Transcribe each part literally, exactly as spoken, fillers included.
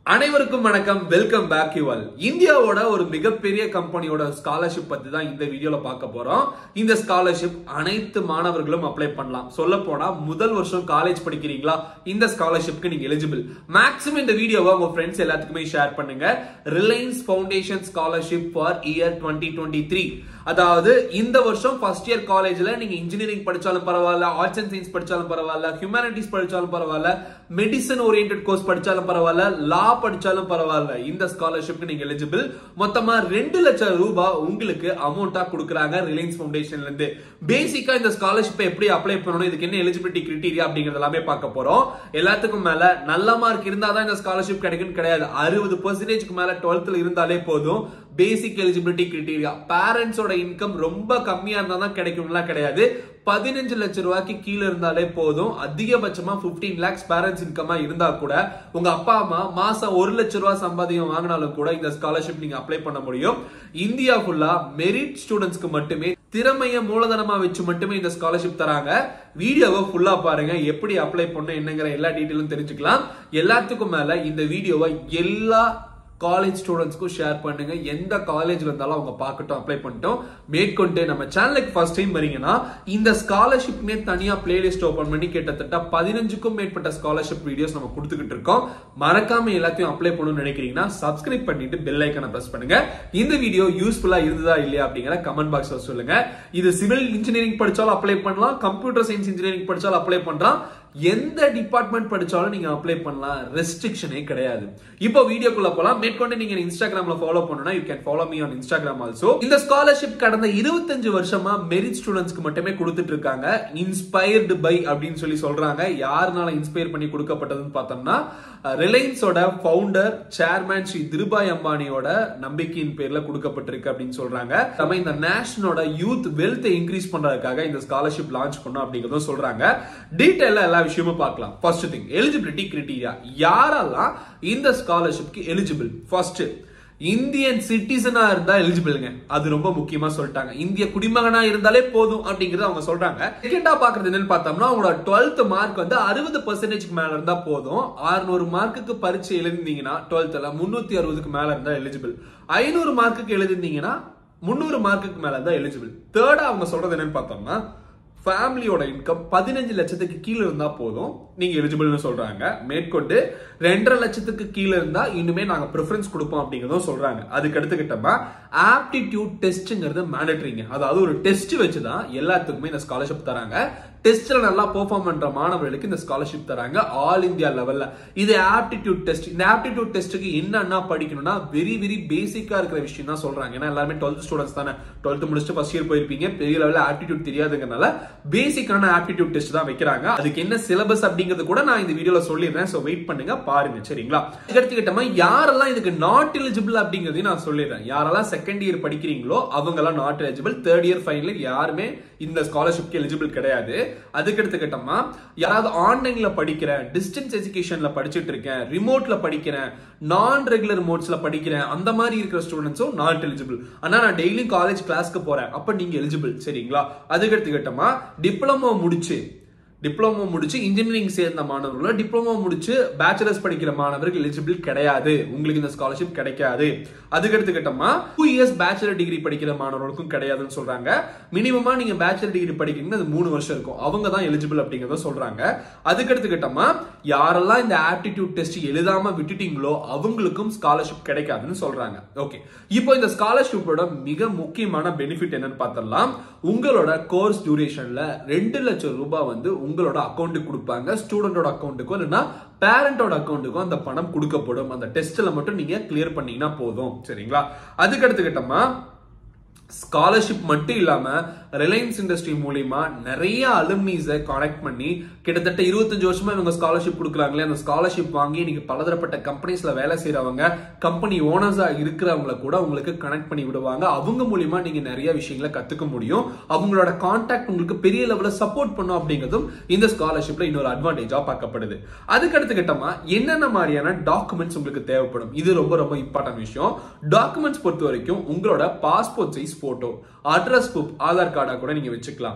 அனைவருக்கும் வணக்கம். Welcome back you all. இந்தியாவோட ஒரு மிகப்பெரிய கம்பெனியோட ஸ்காலர்ஷிப் பத்தி தான் இந்த வீடியோல பார்க்க போறோம். இந்த ஸ்காலர்ஷிப் அனைத்து மாணவர்களும் அப்ளை பண்ணலாம். சொல்ல போனா முதல் வருஷம் காலேஜ் படிக்கிறீங்களா, இந்த ஸ்காலர்ஷிப்க்கு நீங்க எலிஜிபிள். மேக்ஸிமம் இந்த வீடியோவை உங்க ஃப்ரெண்ட்ஸ் எல்லாத்துக்குமே ஷேர் பண்ணுங்க. Reliance foundation scholarship for year twenty twenty three. அதாவது இந்த வருஷம் ஃபர்ஸ்ட் இயர் காலேஜ்ல நீங்க இன்ஜினியரிங் படிச்சாலும் பரவாயில்ல, ஆர்ட்ஸ் அண்ட் சயின்ஸ் படிச்சாலும் பரவாயில்ல, ஹியூமனிட்டிஸ் படிச்சாலும் பரவாயில்ல, மெடிசன் ஓரியன்டட் கோர்ஸ் படிச்சாலும் பரவாயில்ல, லா படிச்சாலும் பரவாயில்ல, இந்த ஸ்காலர்ஷிப்க்கு நீங்க எலிஜிபிள். மொத்தமா ரெண்டு லட்சம் ரூபாய் உங்களுக்கு அமௌண்டா கொடுக்குறாங்க ரிலையன்ஸ் ஃபவுண்டேஷன்ல இருந்து. பேசிக்கா இந்த ஸ்காலர்ஷிப்பை எப்படி அப்ளை பண்ணணும், இதுக்கு என்ன எலிஜிபிலிட்டி கிரைட்டீரியா அப்படிங்கறது எல்லாமே பார்க்க போறோம். எல்லாத்துக்கும் மேல நல்ல மார்க் இருந்தாதான் இந்த ஸ்காலர்ஷிப் கிடைக்கும் கிடையாது. அறுபது பெர்சன்டேஜ்க்கு மேல டுவெல்த்ல இருந்தாலே போதும். Basic eligibility criteria. பேரண்ட்ஸோட இன்கம் ரொம்ப கம்மியா இருந்தா தான் கிடைக்கும்லாம் கிடையாது. பதினஞ்சு லட்சம் ரூபாய்க்கு கீழே இருந்தாலே போதும். அதிகபட்சமா பிப்டீன் லேக்ஸ் பேரண்ட்ஸ் இன்கமா இருந்தா கூட உங்க அப்பா அம்மா மாசம் ஒரு லட்சம் ரூபாய் சம்பாதியம் வாங்கினாலும் கூட இந்த ஸ்காலர்ஷிப் நீங்க அப்ளை பண்ண முடியும். இந்தியா ஃபுல்லா மெரிட் ஸ்டூடெண்ட்ஸ்க்கு மட்டுமே, திறமைய மூலதனமா வச்சு மட்டுமே இந்த ஸ்காலர்ஷிப் தராங்க. வீடியோவை ஃபுல்லா பாருங்க, எப்படி அப்ளை பண்ண என்னங்கிற எல்லா டீடைலும் தெரிஞ்சுக்கலாம். எல்லாத்துக்கும் மேல இந்த வீடியோவை எல்லா காலேஜ் ஸ்டூடெண்ட்ஸ்க்கும் ஷேர் பண்ணுங்க. எந்த காலேஜ்ல இருந்தாலும் அவங்க பார்க்கட்டும், அப்ளை பண்ணிட்டோம். மேற்கொண்டு நம்ம சேனலுக்கு ஃபர்ஸ்ட் டைம் வரீங்கன்னா இந்த ஸ்காலர்ஷிப்னே தனியா பிளேலிஸ்ட் ஓபன் பண்ணி கிட்டத்தட்ட பதினஞ்சுக்கும் மேற்பட்ட ஸ்காலர்ஷிப் வீடியோஸ் நம்ம கொடுத்துக்கிட்டு இருக்கோம். மறக்காம எல்லாத்தையும் அப்ளை பண்ணணும்னு நினைக்கிறீங்கன்னா சப்ஸ்கிரைப் பண்ணிட்டு பெல் ஐக்கானை பிரஸ் பண்ணுங்க. இந்த வீடியோ யூஸ்ஃபுல்லா இருந்ததா இல்லையா அப்படிங்கிற கமெண்ட் பாக்ஸ்ல சொல்லுங்க. இது சிவில் இன்ஜினியரிங் படிச்சாலும் அப்ளை பண்ணலாம், கம்ப்யூட்டர் சயின்ஸ் இன்ஜினியரிங் படிச்சாலும் அப்ளை பண்றான், எந்த டிபார்ட்மெண்ட் படிச்சாலும் நீங்க அப்ளை பண்ணலாம். ரெஸ்ட்ரிக்ஷனே கிடையாது. இப்போ வீடியோக்குள்ள போலாம். மேற்கொண்டு நீங்க இன்ஸ்டாகிராம்ல ஃபாலோ பண்ணனும்னா you can follow me on Instagram also. இந்த ஸ்காலர்ஷிப் கடந்த இருபத்தஞ்சு வருஷமா மெரிட் ஸ்டூடெண்ட்ஸ்க்கு மட்டுமே கொடுத்துட்டு இருக்காங்க. இன்ஸ்பயர்டு பை அப்படின்னு சொல்லி சொல்றாங்க. யாருனால இன்ஸ்பயர் பண்ணி கொடுக்கப்பட்டதுன்னு பார்த்தோம்னா ரிலையன்ஸோட ஃபவுண்டர் சேர்மேன் ஸ்ரீ திருபாய் அம்பானியோட நம்பிக்கையின் பேர்ல கொடுக்கப்பட்டிருக்கு அப்படின்னு சொல்றாங்க. நம்ம இந்த நேஷனோட யூத் வெல்த் இன்க்ரீஸ் பண்றதுக்காக இந்த ஸ்காலர்ஷிப் லான்ச் பண்ணோம் அப்படிங்கறத சொல்றாங்க. டீடைலா எல்லா விஷயமும் பார்க்கலாம். First thing, eligibility criteria. யாரெல்லாம் இந்த ஸ்காலர்ஷிப்க்கு எலிஜிபிள்? ஃபர்ஸ்ட், இந்தியன் சிட்டிசனா இருந்தா எலிஜிபிள்ங்க. அது ரொம்ப முக்கியமா சொல்லிட்டாங்க. இந்திய குடிமகனா இருந்தாலே போதும் அப்படிங்கறத அவங்க சொல்றாங்க. செகண்டா பாக்குறது என்னன்னு பார்த்தோம்னா உங்களோட டுவெல்த் மார்க் வந்து அறுபது பெர்சன்டேஜ்க்கு மேல இருந்தா போதும். அறுநூறு மார்க்குக்கு பரீட்சை எழுதிருந்தீங்கன்னா டுவெல்த்ல முன்னூத்தி அறுபதுக்கு மேல இருந்தா எலிஜிபிள். ஐநூறு மார்க்குக்கு எழுதிருந்தீங்கன்னா முன்னூறு மார்க்குக்கு மேல இருந்தா எலிஜிபிள். தேர்டா அவங்க சொல்றது என்னன்னு பார்த்தோம்னா ஃபேமிலியோட இன்கம் பதினஞ்சு லட்சத்துக்கு கீழே இருந்தா போதும், நீங்க எலிஜிபிள்னு சொல்றாங்க. மேற்கொண்டு ரெண்டரை லட்சத்துக்கு கீழே இருந்தா இன்னுமே நாங்க ப்ரிஃபரன்ஸ் கொடுப்போம் அப்படிங்கறதும் சொல்றாங்க. அதுக்கு எடுத்துக்கிட்டோம்னா ஆப்டிடியூட் டெஸ்ட்ங்கிறது மேண்டேட்டரிங்க. அதாவது ஒரு டெஸ்ட் வச்சுதான் எல்லாத்துக்குமே இந்த ஸ்காலர்ஷிப் தராங்க. டெஸ்ட்ல நல்லா பெர்ஃபார்ம் பண்ற மாணவர்களுக்கு இந்த ஸ்காலர்ஷிப் தராங்க ஆல் இந்தியா லெவல்ல. இது ஆப்டிடியூட் டெஸ்ட். இந்த ஆப்டிடியூட் டெஸ்ட்டுக்கு என்னன்னா படிக்கணும்னா வெரி வெரி பேசிக்கா இருக்கிற விஷயம் தான் சொல்றாங்க. ஏன்னா எல்லாருமே டுவெல்த் ஸ்டூடெண்ட்ஸ் தானே, டுவெல்த் முடிச்சுட்டு ஃபர்ஸ்ட் இயர் போயிருப்பீங்க, பெரிய லெவல்ல ஆப்டிடியூட் தெரியாதுங்கனால பேசிக்கான ஆப்டிடியூட் டெஸ்ட் தான் வைக்கிறாங்க. அதுக்கு என்ன சிலபஸ் அப்படிங்கிறது கூட நான் இந்த வீடியோல சொல்லிடுறேன். சோ வெயிட் பண்ணுங்க, பாருங்க. சரிங்களா? எடுத்துக்கிட்டோமா யாரெல்லாம் இதுக்கு நாட் எலிஜிபிள் அப்படிங்கறதையும் நான் சொல்லிடுறேன். யாரெல்லாம் செகண்ட் இயர் படிக்கிறீங்களோ அவங்க எல்லாம் not eligible. Third year final year யாருமே இந்த ஸ்காலர்ஷிப்க்கு எலிஜிபிள் கிடையாது. அதுக்கு எடுத்துக்கிட்டோமா யாராவது ஆன்லைன்ல படிக்கிறேன், டிஸ்டன்ஸ் எஜுகேஷன்ல படிச்சுட்டு இருக்கேன், ரிமோட்ல படிக்கிறேன், நான் ரெகுலர் மோட்ஸ்ல படிக்கிறேன், அந்த மாதிரி இருக்கிற ஸ்டூடெண்ட்ஸும் நாட் எலிஜிபிள். ஆனா நான் டெய்லி காலேஜ் கிளாஸ்க்கு போறேன், அப்ப நீங்க எலிஜிபிள். சரிங்களா? அதுக்கு எடுத்துக்கிட்டோமா டிப்ளமோ முடிச்சு டிப்ளமோ முடிச்சு இன்ஜினியரிங் சேர்ந்த மாணவர்கள், டிப்ளமோ முடிச்சு பேச்சுலர்ஸ் படிக்கிற மாணவர்கள் எலிஜிபிள் கிடையாது. உங்களுக்கு இந்த ஸ்காலர்ஷிப் கிடைக்காது. அதுக்கு எடுத்துக்கிட்டோமா டூ இயர்ஸ் பேச்சுலர் டிகிரி படிக்கிற மாணவர்களுக்கும் கிடையாதுன்னு சொல்றாங்க. மினிமமா நீங்க பேச்சுலர் டிகிரி படிக்கிறீங்கன்னா அது மூணு வருஷம் இருக்கும், அவங்க தான் எலிஜிபிள் அப்படிங்கறத சொல்றாங்க. அதுக்கு எடுத்துக்கிட்டோமா யாரெல்லாம் இந்த ஆப்டிடியூட் டெஸ்ட் எழுதாம விட்டுட்டீங்களோ அவங்களுக்கும் ஸ்காலர்ஷிப் கிடைக்காதுன்னு சொல்றாங்க. ஓகே, இப்போ இந்த ஸ்காலர்ஷிப்போட மிக முக்கியமான பெனிஃபிட் என்னன்னு பார்த்தலாம். உங்களோட கோர்ஸ் டியூரேஷன்ல ரெண்டு லட்சம் ரூபாய் வந்து உங்களோட அக்கௌண்ட்டுக்கு கொடுப்பாங்க. ஸ்டூடெண்டோட அக்கௌண்ட்டுக்கோ இல்லைன்னா பேரண்டோட அக்கௌண்ட்டுக்கும் அந்த பணம் கொடுக்கப்படும். அந்த டெஸ்ட்ல மட்டும் நீங்க கிளியர் பண்ணீங்கன்னா போதும். சரிங்களா? அதுக்கு எடுத்துக்கிட்டோமா ஸ்காலர்ஷிப் மட்டும் இல்லாம ரிலையன்ஸ் இண்டஸ்ட்ரி மூலியமா நிறைய அலுமினிஸை கான்டாக்ட் பண்ணி கிட்டத்தட்ட இருபத்தஞ்சு வருஷமா இவங்க ஸ்காலர்ஷிப் கொடுக்குறாங்களே, அந்த ஸ்காலர்ஷிப் வாங்கி நீங்க பலதரப்பட்ட கம்பெனிஸ்ல வேலை செய்யறவங்க, கம்பெனி ஓனர்ஸா இருக்கிறவங்களை கூட உங்களுக்கு கனெக்ட் பண்ணி விடுவாங்க. அவங்க மூலியமா நீங்க நிறைய விஷயங்களை கத்துக்க முடியும். அவங்களோட கான்டாக்ட் உங்களுக்கு பெரிய லெவல்ல சப்போர்ட் பண்ணும் அப்படிங்கிறதும் இந்த ஸ்காலர்ஷிப்ல இன்னொரு அட்வான்டேஜா பார்க்கப்படுது. அதுக்கு எடுத்துக்கிட்டோமா என்னென்ன மாதிரியான டாக்குமெண்ட்ஸ் உங்களுக்கு தேவைப்படும்? இது ரொம்ப ரொம்ப இம்பார்ட்டன்ட் விஷயம். டாக்குமெண்ட்ஸ் பொறுத்த வரைக்கும் உங்களோட passport size photo, address proof, Aadhaar கார்டா கூட நீங்க வச்சுக்கலாம்.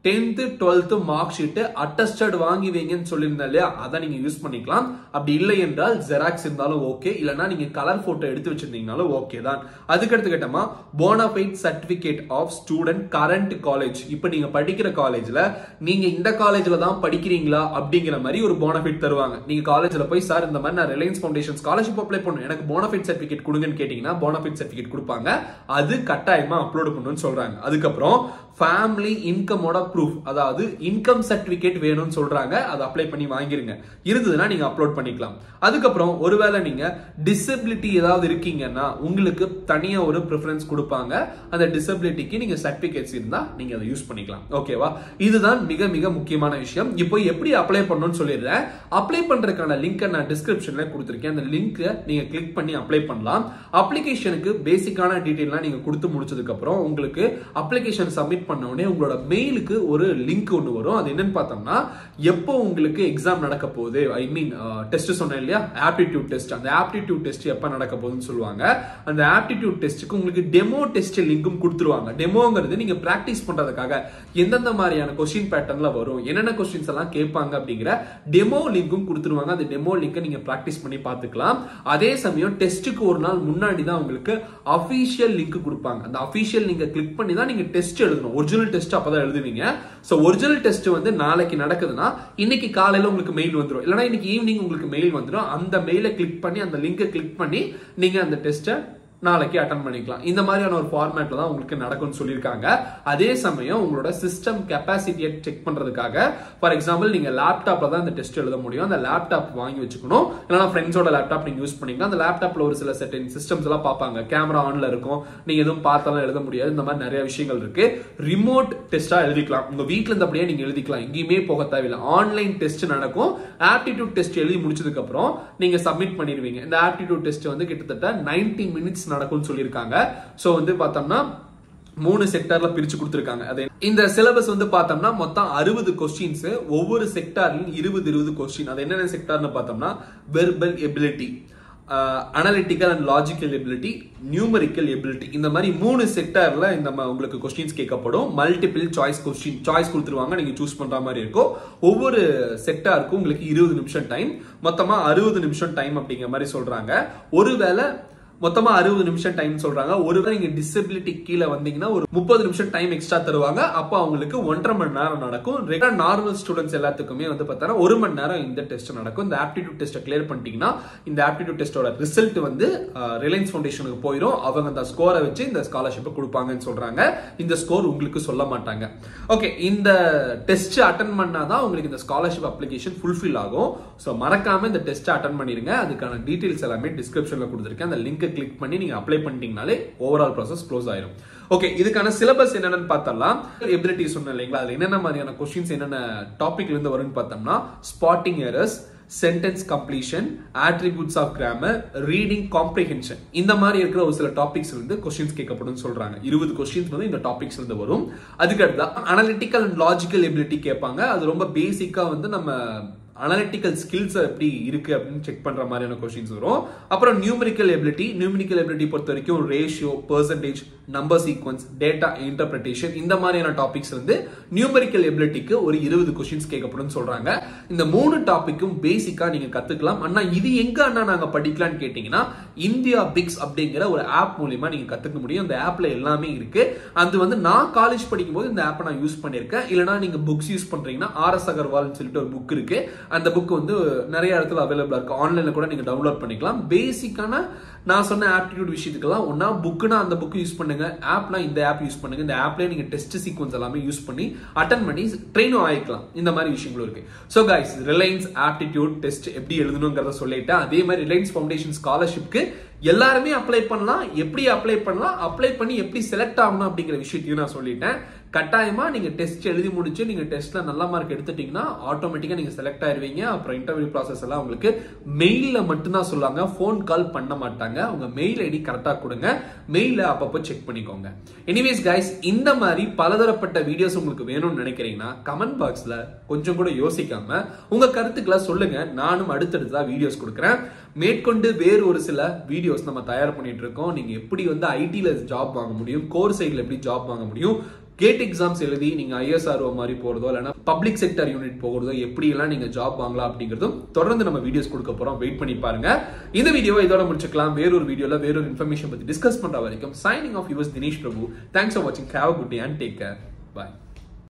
tenth twelfth mark sheet attested வாங்கி வைங்கன்னு சொல்லியிருந்தேன் இல்லையா, அதை நீங்க யூஸ் பண்ணிக்கலாம். அப்படி இல்லை என்றால் ஜெராக்ஸ் இருந்தாலும் ஓகே, இல்லைன்னா நீங்க கலர் போட்டோ எடுத்து வச்சிருந்தீங்கனாலும் ஓகே தான். அதுக்கடுத்து கேட்டமா bonafide certificate of student current college. இப்போ நீங்க படிக்கிற காலேஜ்ல நீங்க இந்த காலேஜ்ல தான் படிக்கிறீங்களா அப்படிங்கிற மாதிரி ஒரு போனஃபைட் தருவாங்க. நீங்க காலேஜ்ல போய் சார் இந்த மாதிரி நான் ரிலையன்ஸ் ஃபவுண்டேஷன் ஸ்காலர்ஷிப் அப்ளை பண்ணணும், எனக்கு போனஃபைட் சர்டிபிகேட் கொடுங்கன்னு கேட்டீங்கன்னா போனஃபைட் சர்டிபிகேட் கொடுப்பாங்க. அது கட்டாயமா அப்லோட் பண்ணணும்னு சொல்றாங்க. அதுக்கப்புறம் ஃபேமிலி இன்கமோட ப்ரூஃப், அதாவது இன்கம் சர்டிபிகேட் வேணும்னு சொல்றாங்க. அதை அப்ளை பண்ணி வாங்கிருங்க. இருந்ததுன்னா நீங்க அப்லோட் பண்ணிக்கலாம். அதுக்கப்புறம் ஒருவேளை நீங்க டிசபிலிட்டி ஏதாவது இருக்கீங்கன்னா உங்களுக்கு தனியா ஒரு ப்ரிஃபரன்ஸ் கொடுப்பாங்க. அந்த டிசபிலிட்டிக்கு நீங்க சர்டிபிகேட்ஸ் இருந்தா நீங்க அதை யூஸ் பண்ணிக்கலாம். ஓகேவா? இதுதான் மிக மிக முக்கியமான விஷயம். இப்போ எப்படி அப்ளை பண்ணணும்னு சொல்லிடுறேன். அப்ளை பண்றதுக்கான லிங்கை நான் டிஸ்கிரிப்ஷன்ல கொடுத்திருக்கேன். அந்த லிங்கை நீங்க கிளிக் பண்ணி அப்ளை பண்ணலாம். அப்ளிகேஷனுக்கு பேசிக்கான டீடைல்லாம் நீங்க கொடுத்து முடிச்சதுக்கு அப்புறம் உங்களுக்கு அப்ளிகேஷன் சப்மிட் பண்ண உடனே உங்களோட மெயிலுக்கு ஒரு லிங்க் ஒன்று வரும். அது என்னன்னு பார்த்தோம்னா எப்போ உங்களுக்கு எக்ஸாம் நடக்க போகுது, ஐ மீன் டெஸ்ட் சொன்னேன் இல்லையா, ஆப்டிடியூட் டெஸ்ட். அந்த ஆப்டிடியூட் டெஸ்ட் எப்போ நடக்க போகுதுன்னு சொல்லுவாங்க. அந்த ஆப்டிடியூட் டெஸ்ட்டுக்கு உங்களுக்கு டெமோ டெஸ்ட் லிங்கும் கொடுத்துருவாங்க. டெமோங்கிறது நீங்க பிராக்டிஸ் பண்றதுக்காக எந்தெந்த மாதிரியான கொஸ்டின் பேட்டர்ன்ல வரும், என்னென்ன கொஸ்டின்ஸ் எல்லாம் கேட்பாங்க அப்படிங்கிற டெமோ லிங்கும் கொடுத்துருவாங்க. அந்த டெமோ லிங்கை நீங்க பிராக்டிஸ் பண்ணி பார்த்துக்கலாம். அதே சமயம் டெஸ்ட்டுக்கு ஒரு நாள் முன்னாடி தான் உங்களுக்கு அபிஷியல் லிங்க் கொடுப்பாங்க. அந்த அபிஷியல் லிங்கை கிளிக் பண்ணி தான் நீங்க டெஸ்ட் எழுதணும். ஒரிஜினல் டெஸ்ட் அப்பதான் எழுதுவீங்க. சோ ஒரிஜினல் டெஸ்ட் வந்து நாளைக்கு நடக்குதுன்னா இன்னைக்கு காலையில உங்களுக்கு மெயில் வந்துடும், இல்லைன்னா இன்னைக்கு ஈவினிங் உங்களுக்கு மெயில் வந்துடும். அந்த மெயிலை கிளிக் பண்ணி அந்த லிங்கை கிளிக் பண்ணி நீங்க அந்த டெஸ்ட்டை நாளைக்கு அட்டன் பண்ணிக்கலாம். இந்த மாதிரியான ஒரு ஃபார்மேட்ல தான் உங்களுக்கு நடக்கும்னு சொல்லியிருக்காங்க. அதே சமயம் உங்களோட சிஸ்டம் கெப்பாசிட்டியை செக் பண்றதுக்காக, ஃபார் எக்ஸாம்பிள் நீங்க லேப்டாப்ல தான் இந்த டெஸ்ட் எழுத முடியும். அந்த லேப்டாப் வாங்கி வச்சுக்கணும், இல்லைன்னா ஃப்ரெண்ட்ஸோட லேப்டாப் நீங்க யூஸ் பண்ணிக்கலாம். அந்த லேப்டாப்ல ஒரு சில செட்டிங் சிஸ்டம்ஸ் எல்லாம் பார்ப்பாங்க, கேமரா ஆன்ல இருக்கும், நீங்க எதுவும் பார்த்தாலும் எழுத முடியாது. இந்த மாதிரி நிறைய விஷயங்கள் இருக்கு. ரிமோட் டெஸ்டா எழுதிக்கலாம், உங்க வீட்ல இருந்து அப்படியே நீங்க எழுதிக்கலாம், எங்கேயுமே போக தேவையில்லை. ஆன்லைன் டெஸ்ட் நடக்கும். ஆப்டிடியூட் டெஸ்ட் எழுதி முடிச்சதுக்கு அப்புறம் நீங்க சப்மிட் பண்ணிடுவீங்க. இந்த ஆப்டிடியூட் டெஸ்ட் வந்து கிட்டத்தட்ட நைன்டி மினிட்ஸ் நடக்கும்னு சொல்லியிருக்காங்க. சோ வந்து பார்த்தோம்னா மூணு செக்டார்ல பிரிச்சு கொடுத்திருக்காங்க. அதே இந்த சிலபஸ் வந்து பார்த்தோம்னா மொத்தம் அறுபது கொஸ்டின்ஸ், ஒவ்வொரு செக்டார்லயும் இருபது இருபது கொஸ்டின். அது என்னென்ன செக்டார்னு பார்த்தோம்னா verbal ability, analytical and logical ability, numerical ability, இந்த மாதிரி மூணு செக்டார்ல இந்த உங்களுக்கு கொஸ்டின்ஸ் கேட்கப்படும். மல்டிபிள் சாய்ஸ் கொஸ்டின், சாய்ஸ் கொடுத்துருவாங்க, நீங்க சூஸ் பண்ற மாதிரி இருக்கும். ஒவ்வொரு செக்டாருக்கும் உங்களுக்கு இருபது நிமிஷம் டைம், மொத்தமா அறுபது நிமிஷம் டைம் அப்படிங்கிற மாதிரி சொல்றாங்க. ஒருவேளை மொத்தமா அறுபது நிமிஷம் டைம் சொல்றாங்க. ஒருவேளை நீங்க டிசபிலிட்டி கீழே வந்தீங்கன்னா ஒரு முப்பது நிமிஷம் டைம் எக்ஸ்ட்ரா தருவாங்க. அப்போ அவங்களுக்கு ஒன்றரை மணி நேரம் நடக்கும். ரெகுலர் நார்மல் ஸ்டூடெண்ட்ஸ் எல்லாத்துக்குமே வந்து பார்த்தா ஒரு மணி நேரம் இந்த டெஸ்ட் நடக்கும். இந்த ஆப்டிடியூட் டெஸ்ட்டை கிளியர் பண்ணிட்டீங்கன்னா இந்த ஆப்டிடியூட் டெஸ்டோட ரிசல்ட் வந்து ரிலையன்ஸ் ஃபவுண்டேஷனுக்கு போயிடும். அவங்க அந்த ஸ்கோரை வச்சு இந்த ஸ்காலர்ஷிப்பை கொடுப்பாங்கன்னு சொல்றாங்க. இந்த ஸ்கோர் உங்களுக்கு சொல்ல மாட்டாங்க. ஓகே, இந்த டெஸ்ட் அட்டன் பண்ணாதான் உங்களுக்கு இந்த ஸ்காலர்ஷிப் அப்ளிகேஷன் ஃபுல்ஃபில் ஆகும். ஸோ மறக்காம இந்த டெஸ்ட் அட்டன் பண்ணிருங்க. அதுக்கான டீடைல்ஸ் எல்லாமே டிஸ்கிரிப்ஷன்ல கொடுத்துருக்கேன். அந்த லிங்க் கிளிக் பண்ணி நீங்க அப்ளை பண்ணிட்டீங்கனாலே ஓவரால் ப்ராசஸ் க்ளோஸ் ஆயிரும். ஓகே, இதுக்கான சிலபஸ் என்னன்னு பார்த்தலாம். எபிலிட்டி சொன்னேன் இல்லைங்களா, அதுல என்னென்ன மாதிரியான கொஸ்டின்ஸ் என்னென்ன டாபிக்ல இருந்து வரும்னு பார்த்தோம்னா spotting errors, sentence completion, attributes of grammar, reading comprehension, இந்த மாதிரி இருக்கிற ஒரு சில டாபிக்ஸ் இருந்து கொஸ்டின்ஸ் கேட்கப்படும் சொல்றாங்க. இருபது கொஸ்டின்ஸ் வந்து இந்த டாபிக்ஸ் இருந்து வரும். அதுக்கு அடுத்து அனலிட்டிக்கல் அண்ட் லாஜிக்கல் எபிலிட்டி கேட்பாங்க. அது ரொம்ப பேசிக்கா வந்து நம்ம அனலிட்டிக்கல் ஸ்கில்ஸ் எப்படி இருக்கு அப்படின்னு செக் பண்ற மாதிரியான கொஸ்டின்ஸ் வரும். அப்புறம் நியூமரிக்கல் எபிலிட்டி, நியூமரிக்கல் எபிலிட்டி பொறுத்த வரைக்கும் ratio, percentage, number sequence, data interpretation, இந்த மாதிரியான டாபிக்ஸ் வந்து நியூமரிக்கல் எபிலிட்டிக்கு ஒரு இருபது கொஸ்டின்ஸ் கேட்கப்படும் சொல்றாங்க. இந்த மூணு டாபிக்கும் பேசிக்கா நீங்க கத்துக்கலாம். ஆனா இது எங்க அண்ணா நாங்க படிக்கலாம்னு கேட்டீங்கன்னா இந்தியா பிக்ஸ் அப்படிங்கிற ஒரு ஆப் மூலமா நீங்க கத்துக்க முடியும். இந்த ஆப்ல எல்லாமே இருக்கு. அது வந்து நான் காலேஜ் படிக்கும் போது இந்த ஆப்பை நான் யூஸ் பண்ணிருக்கேன். இல்லைன்னா நீங்க புக்ஸ் யூஸ் பண்றீங்கன்னா ஆர் எஸ் அகர்வால் சொல்லிட்டு ஒரு புக் இருக்கு. அந்த புக் வந்து நிறைய இடத்துல அவைலபிளா இருக்கு. ஆன்லைன்ல கூட நீங்க டவுன்லோட் பண்ணிக்கலாம். பேசிக்கான நான் சொன்ன ஆப்டிடியூட் விஷயத்துக்கெல்லாம் ஒன்னா புக்னா அந்த புக் யூஸ் பண்ணுங்க, ஆப்னா இந்த ஆப் யூஸ் பண்ணுங்க. இந்த ஆப்லயே நீங்க டெஸ்ட் சீக்வன்ஸ் எல்லாமே யூஸ் பண்ணி அட்டன் பண்ணி ட்ரெயினும் ஆயிக்கலாம். இந்த மாதிரி விஷயங்களும் இருக்கு. So guys, Reliance aptitude test எப்படி எழுதணுங்கிறத சொல்லிட்டேன். அதே மாதிரி ரிலையன்ஸ் ஃபவுண்டேஷன் ஸ்காலர்ஷிப்க்கு எல்லாருமே அப்ளை பண்ணலாம். எப்படி அப்ளை பண்ணலாம், அப்ளை பண்ணி எப்படி செலக்ட் ஆகணும் அப்படிங்கிற விஷயத்தையும் நான் சொல்லிட்டேன். கட்டாயமா நீங்க டெஸ்ட் எழுதி முடிச்சு நீங்க டெஸ்ட்ல நல்ல மார்க் எடுத்துட்டீங்கன்னா ஆட்டோமேட்டிக்கா நீங்க செலக்ட் ஆயிருவீங்க. அப்புறம் இன்டர்வியூ ப்ராசஸ் எல்லாம் உங்களுக்கு மெயில்ல மட்டும்தான் சொல்லுவாங்க, போன் கால் பண்ண மாட்டாங்க. உங்க மெயில் ஐடி கரெக்டா கொடுங்க, மெயில அப்பப்போ செக் பண்ணிக்கோங்க. எனிவேஸ் கைஸ், இந்த மாதிரி பலதரப்பட்ட வீடியோஸ் உங்களுக்கு வேணும்னு நினைக்கிறீங்கன்னா கமெண்ட் பாக்ஸ்ல கொஞ்சம் கூட யோசிக்காம உங்க கருத்துக்களை சொல்லுங்க. நானும் அடுத்தடுத்ததா வீடியோஸ் கொடுக்குறேன். மேற்கொண்டு வேறு ஒரு சில வீடியோஸ் நம்ம தயார் பண்ணிட்டு இருக்கோம். நீங்க எப்படி வந்து ஐடில ஜாப் வாங்க முடியும், கோர் சைட்ல எப்படி ஜாப் வாங்க முடியும், கேட் எக்ஸாம்ஸ் எழுதி நீங்க ஐஎஸ்ஆர்ஓ மாதிரி போறதோ இல்லைன்னா பப்ளிக் செக்டர் யூனிட் போகிறதோ எப்படி எல்லாம் நீங்க ஜாப் வாங்கலாம் அப்படிங்கிறதும் தொடர்ந்து நம்ம வீடியோஸ் கொடுக்க போறோம். வெயிட் பண்ணி பாருங்க. இந்த வீடியோவை இதோட முடிச்சுக்கலாம். வேறொரு வீடியோல வேறொரு இன்ஃபர்மேஷன் பத்தி டிஸ்கஸ் பண்ற வரைக்கும் signing off yours Dinesh Prabhu. Thanks for வாட்சிங். Have a good day and take care. Bye.